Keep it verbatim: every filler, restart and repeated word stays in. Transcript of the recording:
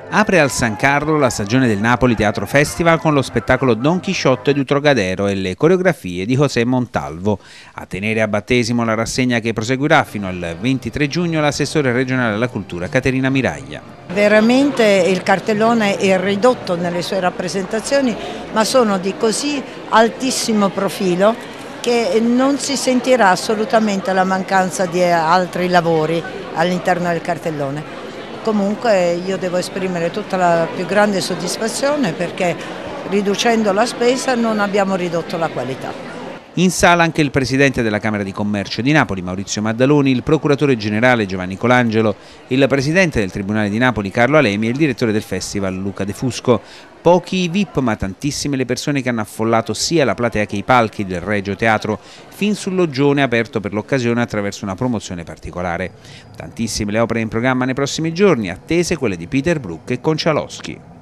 Apre al San Carlo la stagione del Napoli Teatro Festival con lo spettacolo Don Chisciotte du Trogadero e le coreografie di José Montalvo. A tenere a battesimo la rassegna che proseguirà fino al ventitré giugno l'assessore regionale alla cultura Caterina Miraglia. Veramente il cartellone è ridotto nelle sue rappresentazioni, ma sono di così altissimo profilo che non si sentirà assolutamente la mancanza di altri lavori all'interno del cartellone. Comunque io devo esprimere tutta la più grande soddisfazione perché riducendo la spesa non abbiamo ridotto la qualità. In sala anche il presidente della Camera di Commercio di Napoli Maurizio Maddaloni, il procuratore generale Giovanni Colangelo, il presidente del Tribunale di Napoli Carlo Alemi e il direttore del festival Luca De Fusco. Pochi i V I P ma tantissime le persone che hanno affollato sia la platea che i palchi del Regio Teatro, fin sul loggione aperto per l'occasione attraverso una promozione particolare. Tantissime le opere in programma nei prossimi giorni, attese quelle di Peter Brook e Concialoschi.